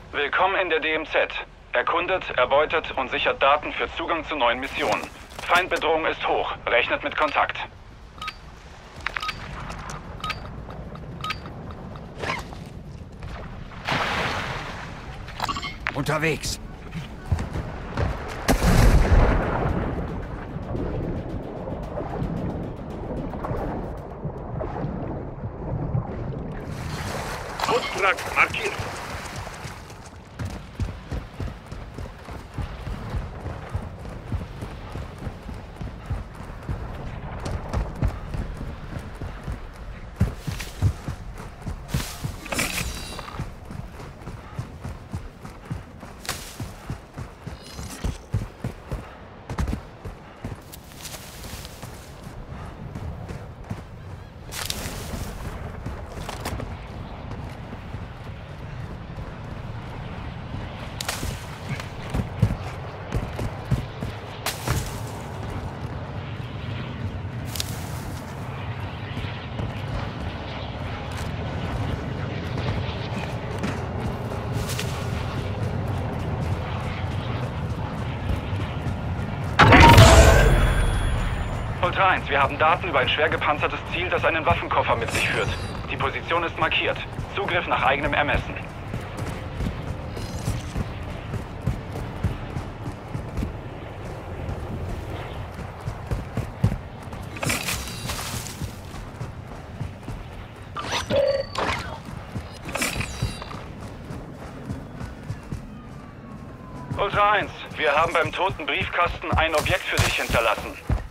Willkommen in der DMZ. Erkundet, erbeutet und sichert Daten für Zugang zu neuen Missionen. Feindbedrohung ist hoch. Rechnet mit Kontakt. Unterwegs. Auftrag markiert. Ultra 1, wir haben Daten über ein schwer gepanzertes Ziel, das einen Waffenkoffer mit sich führt. Die Position ist markiert. Zugriff nach eigenem Ermessen. Ultra 1, wir haben beim toten Briefkasten ein Objekt für dich hinterlassen.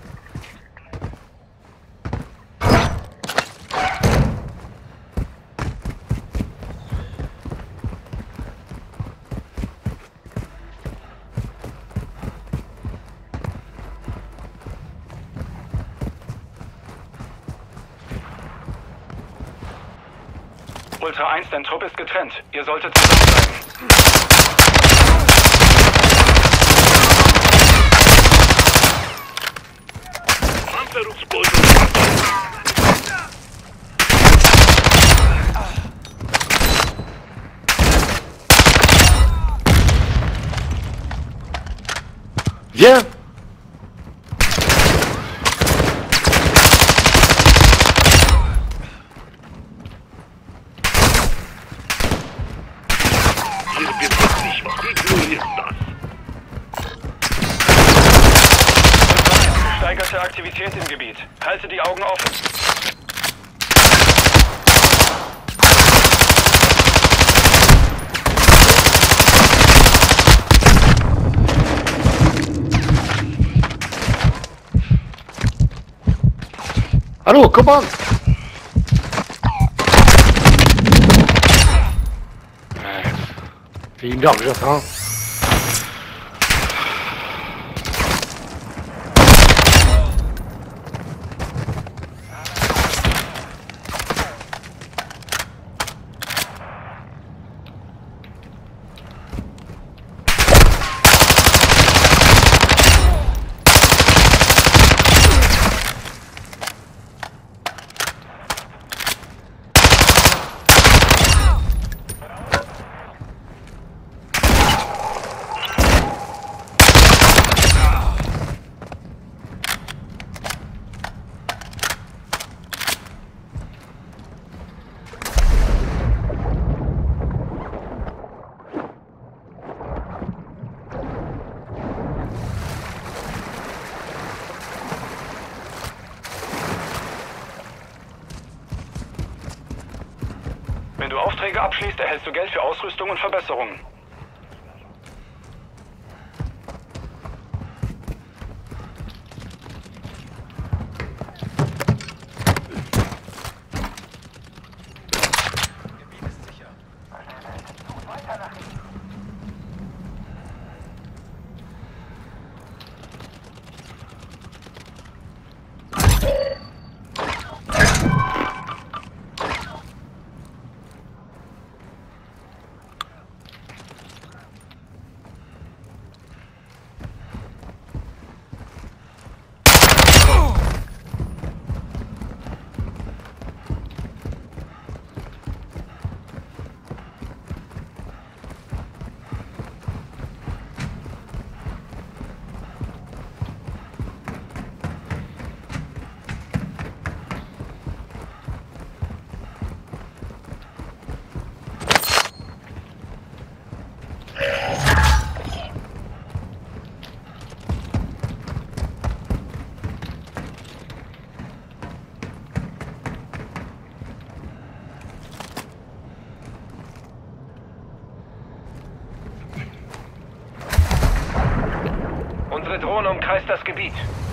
Ultra 1, dein Trupp ist getrennt. Ihr solltet zusammenbleiben. Panzerungsboden. Viens! Hier wird es nicht ignoriert das. Gesteigerte Aktivität im Gebiet. Halte die Augen offen. Allô, comment? Fais une gorge, hein? Wenn du Aufträge abschließt, erhältst du Geld für Ausrüstung und Verbesserungen. Feindliche Drohne umkreist das Gebiet.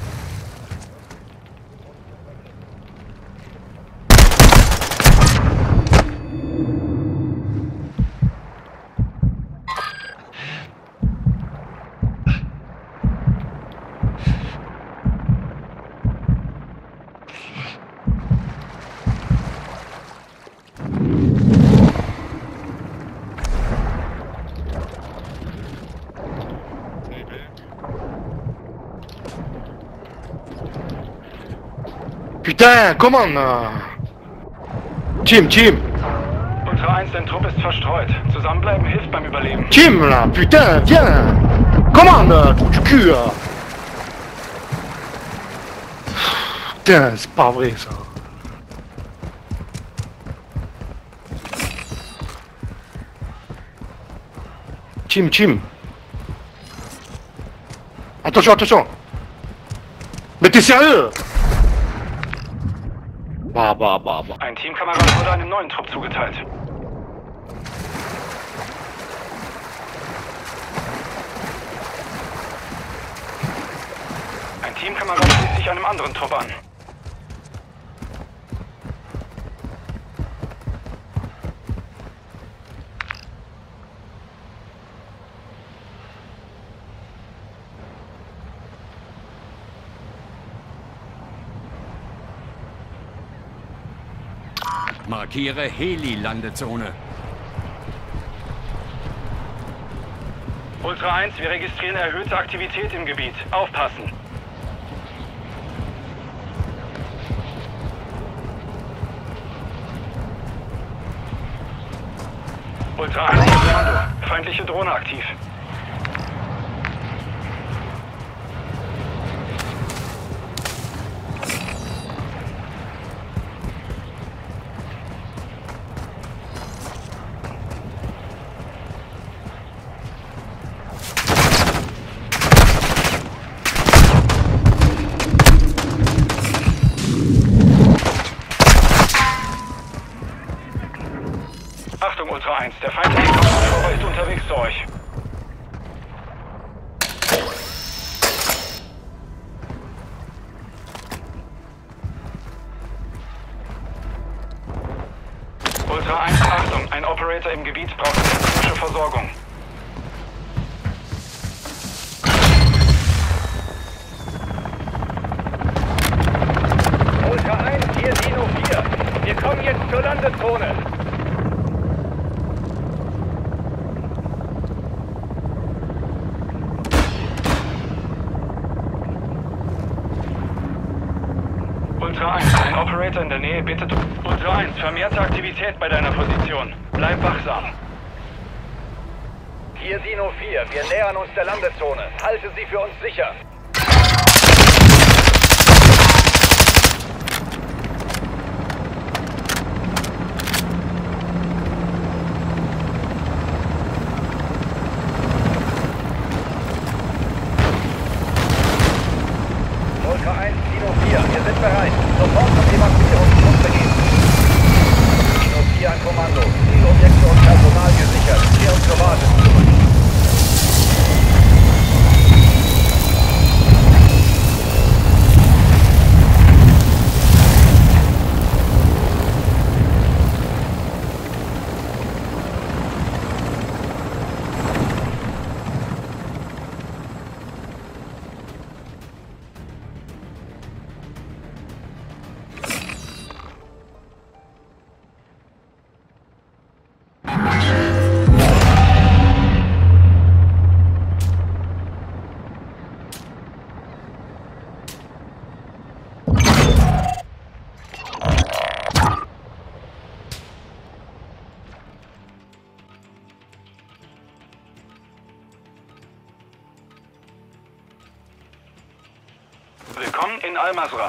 Putain, comment Jim, Ultra 1, dein Trupp ist verstreut. Zusammenbleiben hilft beim Überleben. Jim, là, putain, viens. Commande, trou du cul, là. Putain, c'est pas vrai, ça. Jim. Attention. Mais t'es sérieux? Bah. Ein Teamkamerad wurde einem neuen Trupp zugeteilt. Ein Teamkamerad schließt sich einem anderen Trupp an. Markiere Heli-Landezone. Ultra 1, wir registrieren erhöhte Aktivität im Gebiet. Aufpassen. Ultra 1, Kommando. Feindliche Drohne aktiv. Achtung, Ultra 1, der feindliche Kampfhubschrauber ist unterwegs zu euch. Ultra 1, Achtung, ein Operator im Gebiet braucht medizinische Versorgung. Ultra 1, hier Dino 4. Wir kommen jetzt zur Landezone. Ultra 1, ein Operator in der Nähe bittet... Ultra 1, vermehrte Aktivität bei deiner Position. Bleib wachsam. Hier Dino 4. Wir nähern uns der Landezone. Halte sie für uns sicher. Ultra 1, Dino 4. Wir sind bereit. Sofort zum Evakuierungsschutz begeben. Dino 4 an Kommando. Zielobjekte und Personal gesichert. Kehren zur Basis zurück. Willkommen in Al-Masra.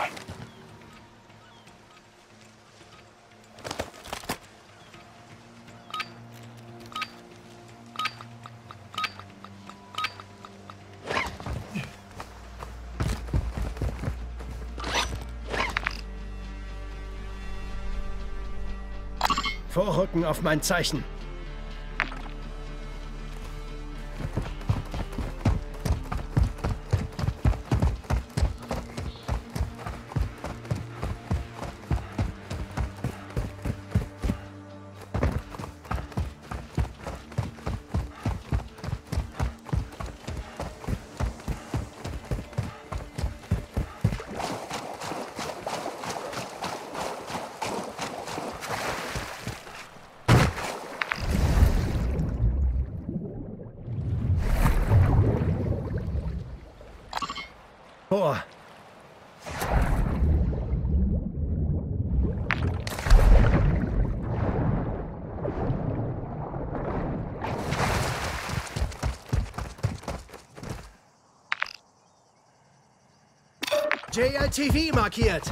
Vorrücken auf mein Zeichen. Vor. JLTV markiert.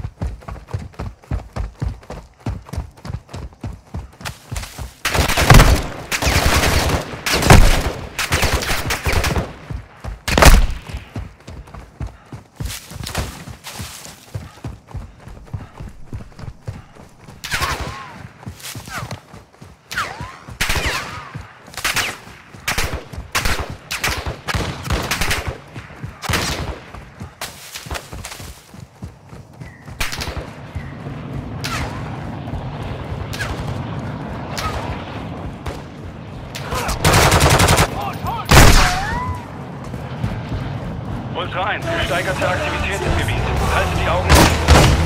Ultra 1, gesteigerte Aktivität im Gebiet. Halte die Augen offen.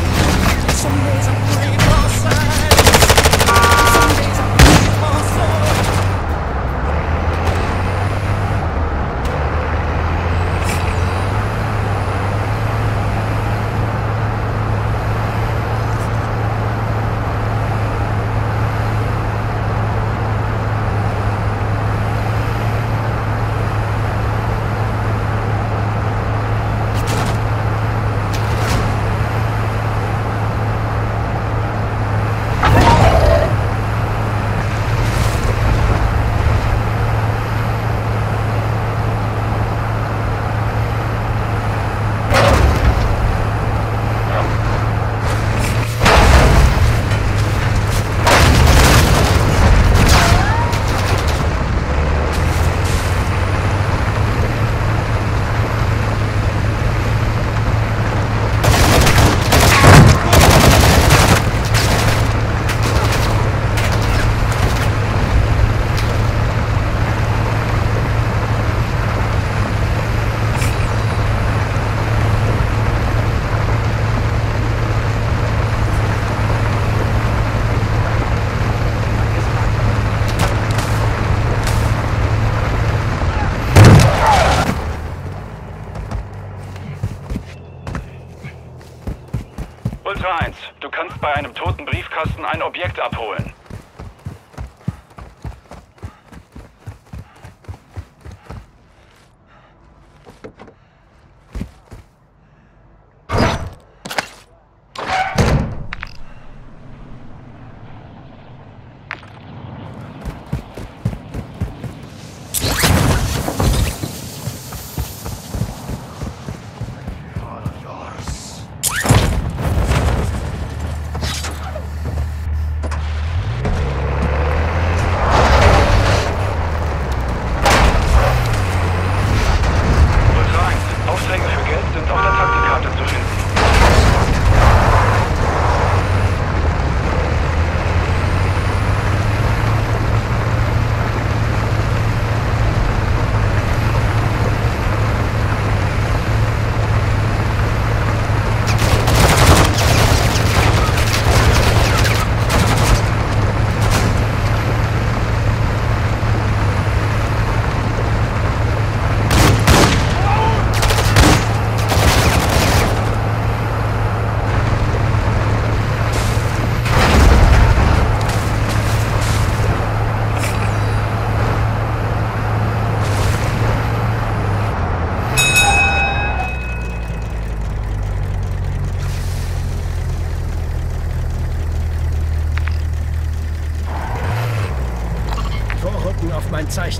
Ultra 1, du kannst bei einem toten Briefkasten ein Objekt abholen. Auf mein Zeichen.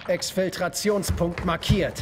Exfiltrationspunkt markiert.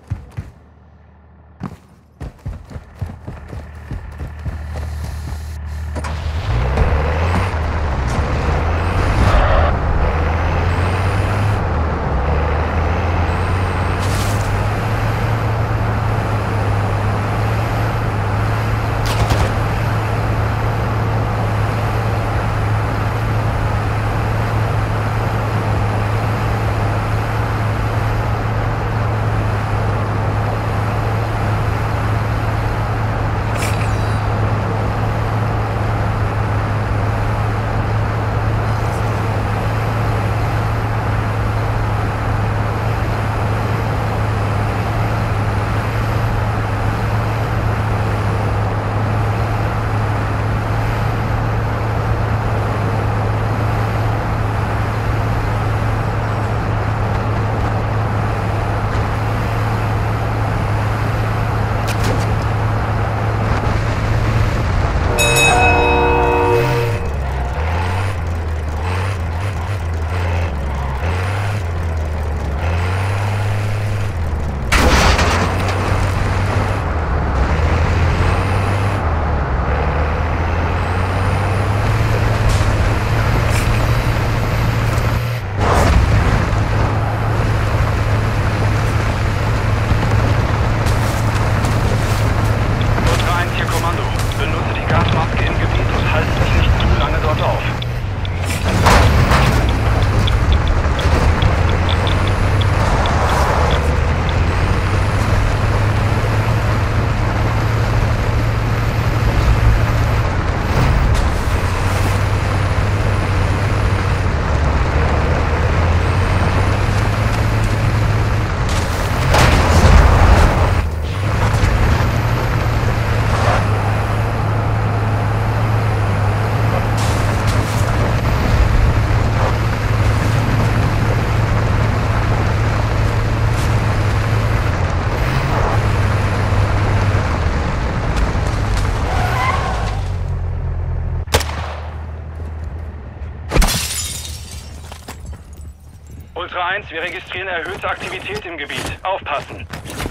Ultra 1, wir registrieren erhöhte Aktivität im Gebiet. Aufpassen!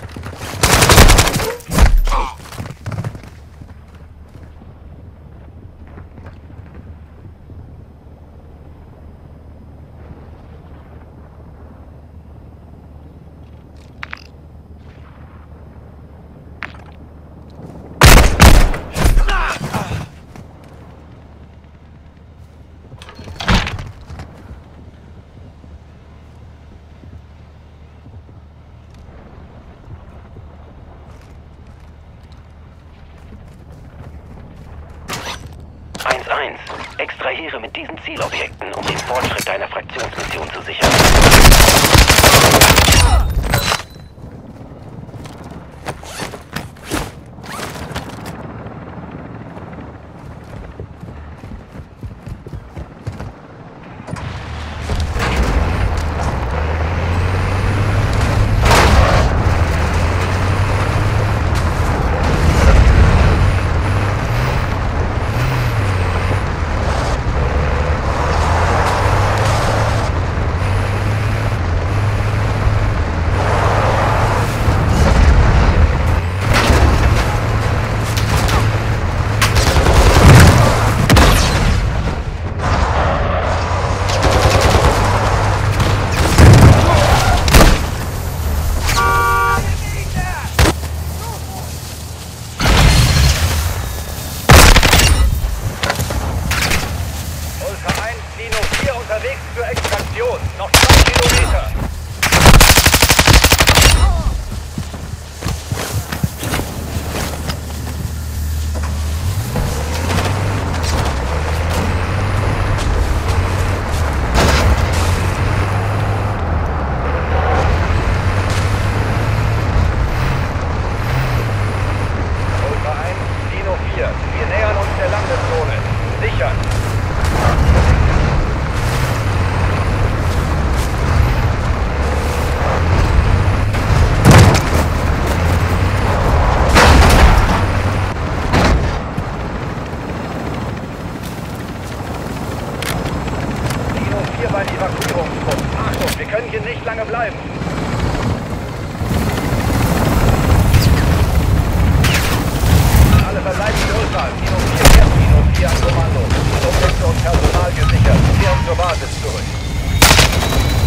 Extrahiere mit diesen Zielobjekten, um den Fortschritt deiner Fraktionsmission zu sichern. eine verbleibende Durchfahrt. Kino 4, jetzt Kino 4 an Kommando. Objekte und Personal gesichert. Kehren zur Basis zurück.